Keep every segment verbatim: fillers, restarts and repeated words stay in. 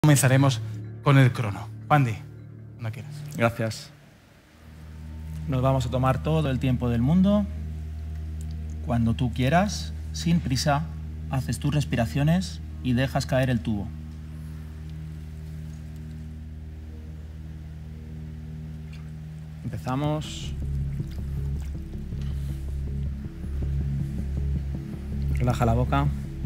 Comenzaremos con el crono. Pandi, cuando quieras. Gracias. Nos vamos a tomar todo el tiempo del mundo. Cuando tú quieras, sin prisa, haces tus respiraciones y dejas caer el tubo. Empezamos. Relaja la boca.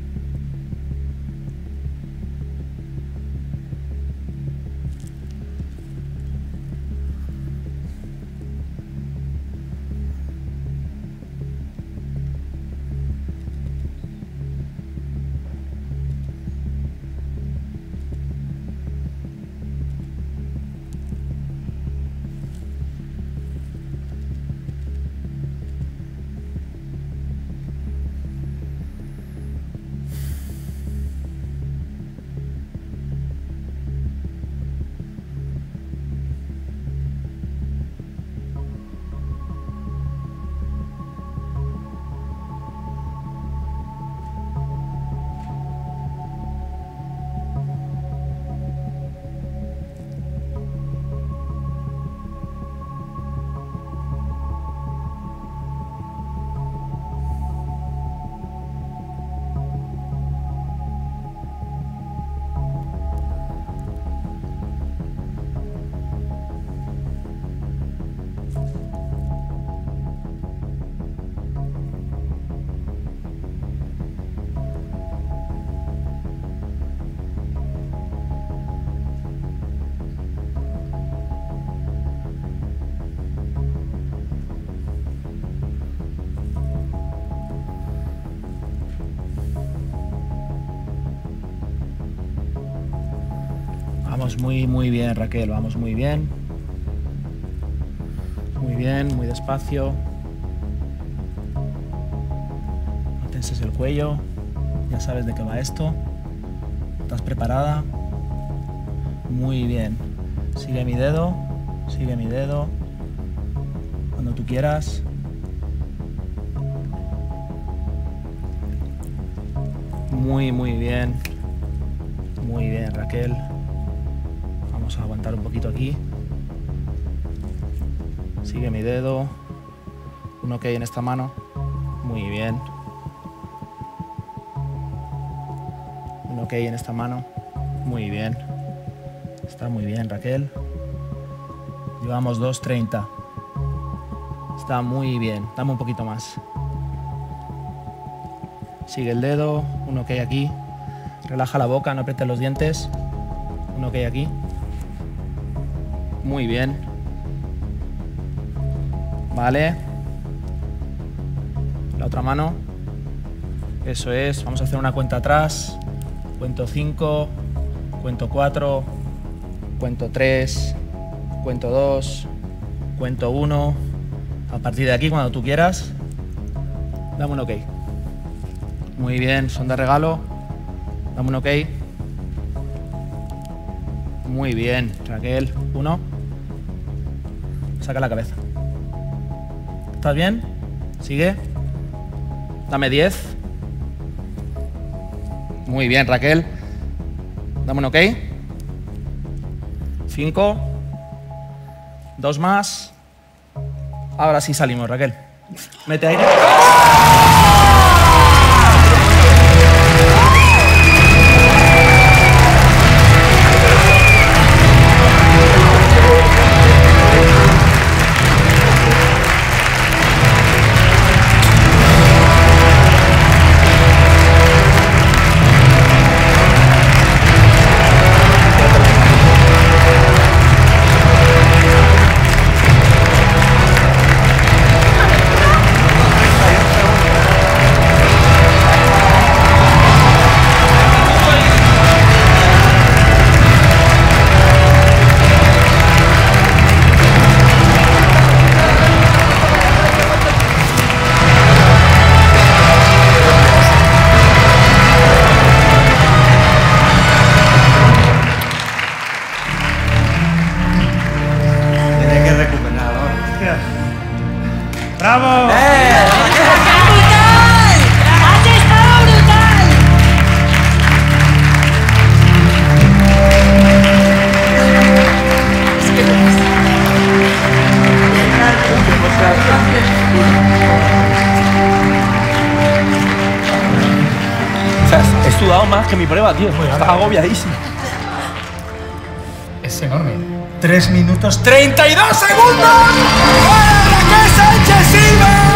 Vamos muy, muy bien, Raquel, vamos muy bien. Muy bien, muy despacio. No tenses el cuello, ya sabes de qué va esto. ¿Estás preparada? Muy bien. Sigue mi dedo, sigue mi dedo. Cuando tú quieras. Muy, muy bien. Muy bien, Raquel. Vamos a aguantar un poquito aquí. Sigue mi dedo. Un ok en esta mano. Muy bien. Un ok en esta mano. Muy bien. Está muy bien, Raquel. Llevamos dos treinta. Está muy bien. Dame un poquito más. Sigue el dedo. Un ok aquí. Relaja la boca, no aprietes los dientes. Un ok aquí. Muy bien. Vale. La otra mano. Eso es. Vamos a hacer una cuenta atrás. Cuento cinco. Cuento cuatro. Cuento tres. Cuento dos. Cuento uno. A partir de aquí, cuando tú quieras, dame un ok. Muy bien. Son de regalo. Dame un ok. Muy bien, Raquel. Uno. Saca la cabeza. ¿Estás bien? Sigue. Dame diez. Muy bien, Raquel. Dame un ok. Cinco. Dos más. Ahora sí salimos, Raquel. Mete aire. ¡Bravo! ¡Eh! ¡Brutal! ¡Has estado brutal! que mi prueba, tío. Estás agobiadísimo. Es enorme. tres minutos treinta y dos segundos. ¡Para Raquel Sánchez Silva!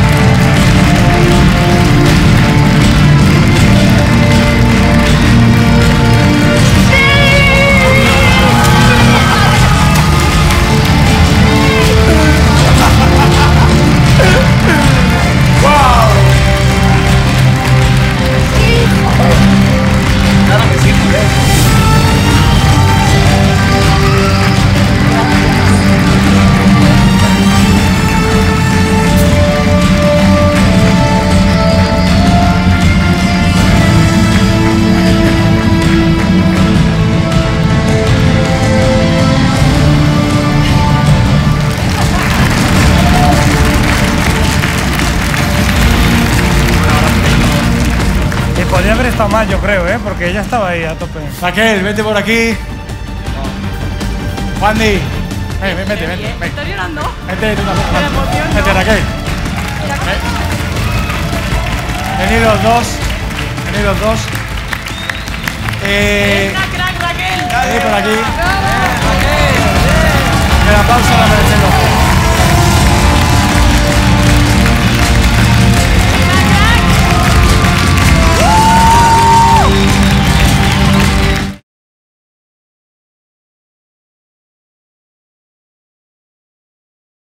Podría haber estado más, yo creo, ¿eh? Porque ella estaba ahí a tope. Raquel, vete por aquí. Wandy. Ven, ven, vete, vete. Ven. Estoy llorando. Vete, tú también. Me emociono. Vete, Raquel. Ven. Venid los dos. Venid los dos. Eh. Una crack, Raquel. Venid por aquí. Que la pausa la merecemos.